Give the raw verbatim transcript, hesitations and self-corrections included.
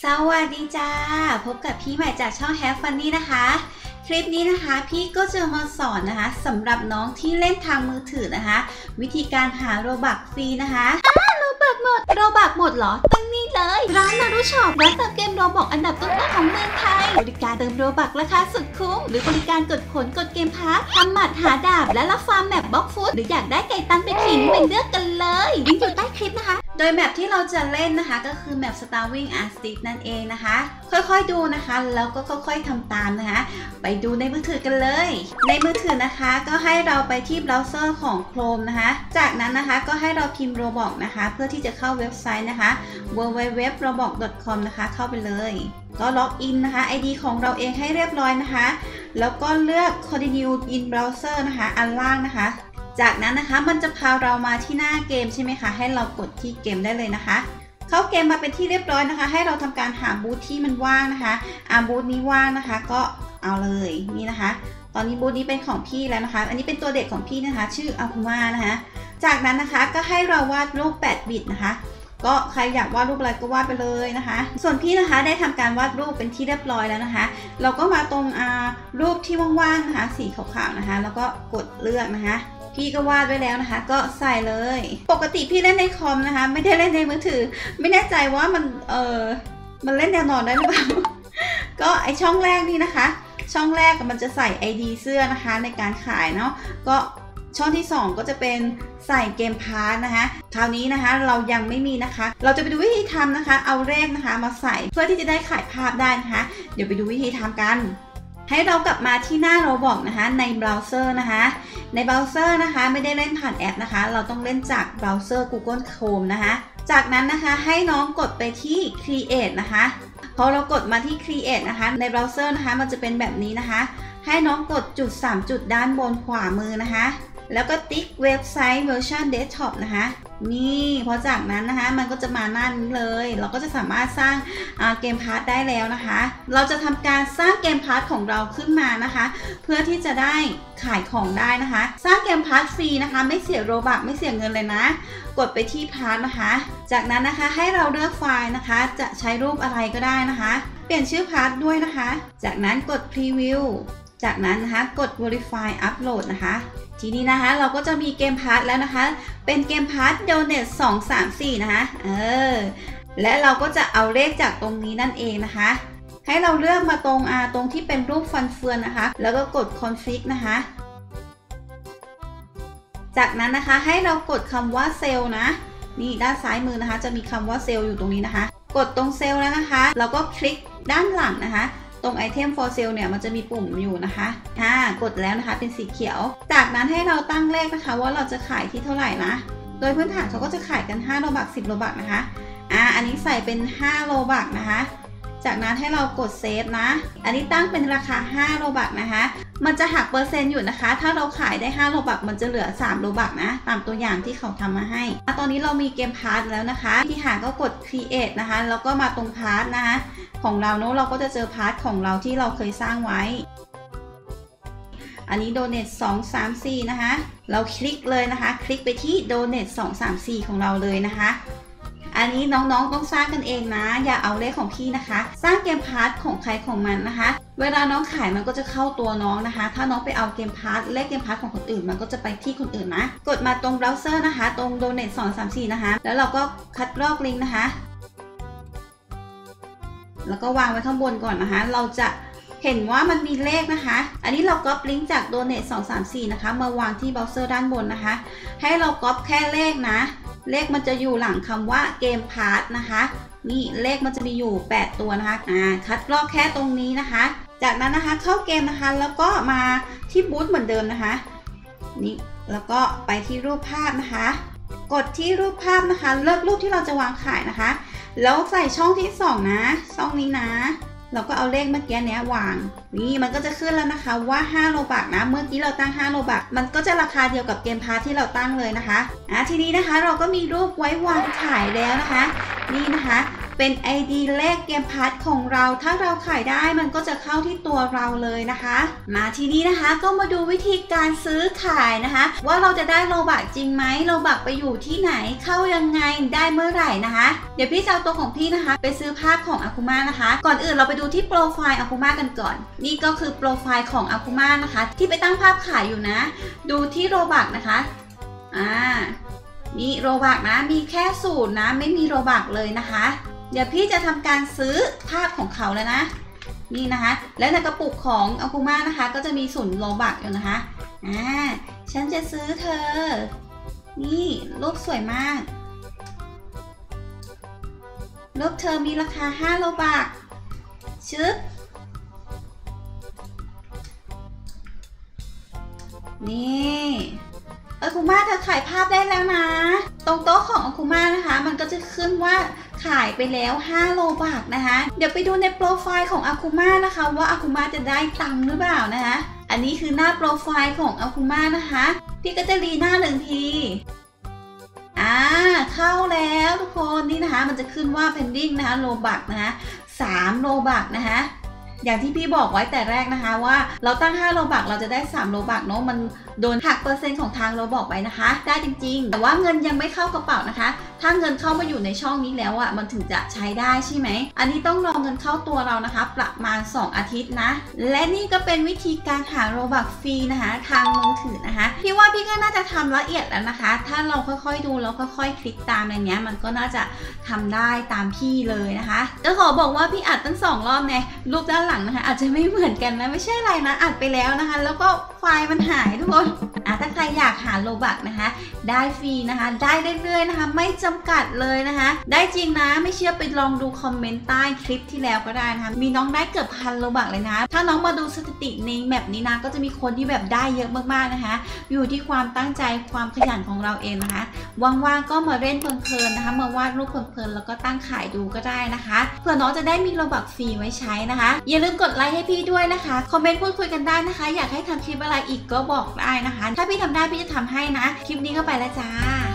สวัสดีจ้าพบกับพี่ใหม่จากช่อง Have Funny นะคะคลิปนี้นะคะพี่ก็จะมาสอนนะคะสำหรับน้องที่เล่นทางมือถือนะคะวิธีการหาโรบักฟรีนะคะอ้าโรบักหมดโรบักหมดเหรอตั้งนี่เลยร้านนารุช็อปร้านเติมเกมโรบักอันดับต้นๆของเมืองไทยบริการเติมโรบักราคาสุดคุ้มหรือบริการกดผลกดเกมพาร์ททำหมัดหาดาบและรับฟาร์มแมปบล็อกฟุตหรืออยากได้ไก่ตันไปขิงเป็นเลือกกันเลยลิงก์อยู่ใต้คลิปนะคะโดยแมปที่เราจะเล่นนะคะก็คือแมป Starving Artist นั่นเองนะคะค่อยๆดูนะคะแล้วก็ค่อยๆทำตามนะคะไปดูในมือถือกันเลยในมือถือนะคะก็ให้เราไปที่เบราว์เซอร์ของ Chrome นะคะจากนั้นนะคะก็ให้เราพิมพ์ Roblox นะคะเพื่อที่จะเข้าเว็บไซต์นะคะ ดับเบิลยู ดับเบิลยู ดับเบิลยู ดอท โรบ็อกซ์ ดอท คอม นะคะเข้าไปเลยก็ล็อกอินนะคะ ไอ ดี ของเราเองให้เรียบร้อยนะคะแล้วก็เลือก Continue in Browser นะคะอันล่างนะคะจากนั้นนะคะมันจะพาเรามาที่หน้าเกมใช่ไหมคะให้เรากดที่เกมได้เลยนะคะเข้าเกมมาเป็นที่เรียบร้อยนะคะให้เราทำการหาบูธที่มันว่างนะคะอ่าบูธนี้ว่างนะคะก็เอาเลยนี่นะคะตอนนี้บูธนี้เป็นของพี่แล้วนะคะอันนี้เป็นตัวเด็กของพี่นะคะชื่ออาคุมานะคะจากนั้นนะคะก็ให้เราวาดรูปแปดบิตนะคะก็ใครอยากวาดรูปอะไรก็วาดไปเลยนะคะส่วนพี่นะคะได้ทำการวาดรูปเป็นที่เรียบร้อยแล้วนะคะเราก็มาตรงอ่ารูปที่ว่างๆนะคะสีขาวๆนะคะแล้วก็กดเลือกนะคะพี่ก็วาดไว้แล้วนะคะก็ใส่เลยปกติพี่เล่นในคอมนะคะไม่ได้เล่นในมือถือไม่แน่ใจว่ามันเออมันเล่นแนวนอนได้หรือเปล่า ก็ไอช่องแรกนี่นะคะช่องแรกมันจะใส่ ไอ ดี เสื้อนะคะในการขายเนาะก็ช่องที่สองก็จะเป็นใส่เกมพาร์ทนะคะคราวนี้นะคะเรายังไม่มีนะคะเราจะไปดูวิธีทำนะคะเอาเลขนะคะมาใส่เพื่อที่จะได้ขายภาพได้นะคะเดี๋ยวไปดูวิธีทำกันให้เรากลับมาที่หน้า Roblox นะคะในเบราว์เซอร์นะคะในเบราว์เซอร์นะคะไม่ได้เล่นผ่านแอปนะคะเราต้องเล่นจากเบราว์เซอร์ Google Chrome นะคะจากนั้นนะคะให้น้องกดไปที่ Create นะคะพอเรากดมาที่ Create นะคะในเบราว์เซอร์นะคะมันจะเป็นแบบนี้นะคะให้น้องกดจุดสามจุดด้านบนขวามือนะคะแล้วก็ติ๊กเว็บไซต์เวอร์ชันเดสก์ท็อปนะคะนี่พอจากนั้นนะคะมันก็จะมาหน้านี้เลยเราก็จะสามารถสร้างเกมพาร์ทได้แล้วนะคะเราจะทำการสร้างเกมพาร์ทของเราขึ้นมานะคะเพื่อที่จะได้ขายของได้นะคะสร้างเกมพาร์ทฟรีนะคะไม่เสียโรบัคไม่เสียเงินเลยนะกดไปที่พาร์ทนะคะจากนั้นนะคะให้เราเลือกไฟล์นะคะจะใช้รูปอะไรก็ได้นะคะเปลี่ยนชื่อพาร์ทด้วยนะคะจากนั้นกด Preview จากนั้นนะคะกด Verify Upload นะคะทีนี้นะคะเราก็จะมีเกมพาร์ทแล้วนะคะเป็นเกมพาร์ท Donate สอง สาม สี่นะคะเออและเราก็จะเอาเลขจากตรงนี้นั่นเองนะคะให้เราเลือกมาตรงอ่าตรงที่เป็นรูปฟันเฟืองนะคะแล้วก็กด Config นะคะจากนั้นนะคะให้เรากดคำว่าเซลล์นะนี่ด้านซ้ายมือนะคะจะมีคำว่าเซลล์อยู่ตรงนี้นะคะกดตรงเซลล์แล้วนะคะเราก็คลิกด้านหลังนะคะตรง Item for Sale เนี่ยมันจะมีปุ่มอยู่นะคะอ่ากดแล้วนะคะเป็นสีเขียวจากนั้นให้เราตั้งเลขนะคะว่าเราจะขายที่เท่าไหร่นะโดยพื้นฐานเขาก็จะขายกันห้าโลบักสิบโลบักนะคะอ่าอันนี้ใส่เป็นห้าโลบักนะคะจากนั้นให้เรากดเซฟนะอันนี้ตั้งเป็นราคาห้าโลบักนะคะมันจะหักเปอร์เซ็นต์อยู่นะคะถ้าเราขายได้ห้าโลบักมันจะเหลือสามโลบักนะตามตัวอย่างที่เขาทำมาให้ตอนนี้เรามีเกมพาร์ทแล้วนะคะที่หาก็กด Create นะคะแล้วก็มาตรงพาร์ทนะคะของเราเนาะเราก็จะเจอพาร์ทของเราที่เราเคยสร้างไว้อันนี้ Donate สอง สาม สี่นะคะเราคลิกเลยนะคะคลิกไปที่ Donate สอง สาม สี่ของเราเลยนะคะอันนี้น้องๆต้องสร้างกันเองนะอย่าเอาเลขของพี่นะคะสร้างเกมพาร์ทของใครของมันนะคะเวลาน้องขายมันก็จะเข้าตัวน้องนะคะถ้าน้องไปเอาเกมพาร์ทเลขเกมพาร์ทของคนอื่นมันก็จะไปที่คนอื่นนะกดมาตรงเบราว์เซอร์นะคะตรง Donate สอง สาม สี่นะคะแล้วเราก็คัดลอกลิงก์นะคะแล้วก็วางไว้ข้างบนก่อนนะคะเราจะเห็นว่ามันมีเลขนะคะอันนี้เราก๊อปลิงก์จาก Donate สอง สาม สี่นะคะมาวางที่เบราว์เซอร์ด้านบนนะคะให้เราก๊อปแค่เลขนะเลขมันจะอยู่หลังคำว่าเกมพาร์ทนะคะนี่เลขมันจะมีอยู่แปดตัวนะคะอ่าคัดลอกแค่ตรงนี้นะคะจากนั้นนะคะเข้าเกมนะคะแล้วก็มาที่บูธเหมือนเดิมนะคะนี่แล้วก็ไปที่รูปภาพนะคะกดที่รูปภาพนะคะเลือกรูปที่เราจะวางขายนะคะแล้วใส่ช่องที่สองนะช่องนี้นะเราก็เอาเลขเมื่อกี้เนี้ยวางนี่มันก็จะขึ้นแล้วนะคะว่าห้าโลบักนะเมื่อกี้เราตั้งห้าโลบักมันก็จะราคาเดียวกับเกมพาร์ทที่เราตั้งเลยนะคะอ่ะทีนี้นะคะเราก็มีรูปไว้วางขายแล้วนะคะนี่นะคะเป็น ไอ ดี เลขเกมพาร์ทของเราถ้าเราขายได้มันก็จะเข้าที่ตัวเราเลยนะคะมาทีนี้นะคะก็มาดูวิธีการซื้อขายนะคะว่าเราจะได้โลบักจริงไหมโลบักไปอยู่ที่ไหนเข้ายังไงได้เมื่อไหร่นะคะเดี๋ยวพี่จะเอาตัวของพี่นะคะไปซื้อภาพของอากุมานะคะก่อนอื่นเราไปดูที่โปรไฟล์อากุมากันก่อนนี่ก็คือโปรไฟล์ของอากุมานะคะที่ไปตั้งภาพขายอยู่นะดูที่โลบักนะคะอ่านี่โลบักนะมีแค่ศูนย์นะไม่มีโลบักเลยนะคะเดี๋ยวพี่จะทำการซื้อภาพของเขาแล้วนะนี่นะคะและในกระปุกของอากุมานะคะก็จะมีศูนย์โลบักอยู่นะคะอ่าฉันจะซื้อเธอนี่รูปสวยมากรูปเธอมีราคาห้าโลบักชึบนี่อากุมาเธอขายภาพได้แล้วนะตรงโต๊ะของอากุมานะคะมันก็จะขึ้นว่าขายไปแล้วห้าโลบักนะคะเดี๋ยวไปดูในโปรไฟล์ของอากุมานะคะว่าอากุมาจะได้ตังค์หรือเปล่านะคะอันนี้คือหน้าโปรไฟล์ของอากุมานะคะพี่ก็จะรีหน้าหนึ่งทีอ่าเข้าแล้วทุกคนนี่นะคะมันจะขึ้นว่า pending นะคะโลบักนะคะสามโลบักนะคะอย่างที่พี่บอกไว้แต่แรกนะคะว่าเราตั้งห้าโลบักเราจะได้สามโลบักเนาะมันโดนหักเปอร์เซ็นต์ของทางเราบอกไปนะคะได้จริงๆแต่ว่าเงินยังไม่เข้ากระเป๋านะคะถ้าเงินเข้ามาอยู่ในช่องนี้แล้วอ่ะมันถึงจะใช้ได้ใช่ไหมอันนี้ต้องรอเงินเข้าตัวเรานะคะประมาณสองอาทิตย์นะและนี่ก็เป็นวิธีการหาโลบักฟรีนะคะทางมือถือนะคะพี่ว่าพี่ก็น่าจะทำละเอียดแล้วนะคะถ้าเราค่อยๆดูแล้วค่อยๆคลิกตามอะไรเนี้ยมันก็น่าจะทำได้ตามพี่เลยนะคะจะขอบอกว่าพี่อัดตั้งสองรอบไงรูปด้านหลังนะคะอาจจะไม่เหมือนกันนะไม่ใช่อะไรนะอัดไปแล้วนะคะแล้วก็ไฟล์มันหายทุกคนอ่ะถ้าใครอยากหาโลบักนะคะได้ฟรีนะคะได้เรื่อยๆนะคะไม่จำกัดเลยนะคะได้จริงนะไม่เชื่อไปลองดูคอมเมนต์ใต้คลิปที่แล้วก็ได้นะคะมีน้องได้เกือบพันโลบักเลยนะถ้าน้องมาดูสถิติในแมปนี้นะก็จะมีคนที่แบบได้เยอะมากๆนะคะอยู่ที่ความตั้งใจความขยันของเราเองนะคะว่างๆก็มาเล่นเพลินๆนะคะมาวาดรูปเพลินๆแล้วก็ตั้งขายดูก็ได้นะคะเพื่อน้องจะได้มีโลบักฟรีไว้ใช้นะคะอย่าลืมกดไลค์ให้พี่ด้วยนะคะคอมเมนต์พูดคุยกันได้นะคะอยากให้ทำคลิปอะไรอีกก็บอกได้นะคะถ้าพี่ทำได้พี่จะทำให้นะคลิปนี้ก็ไปแล้วจ้า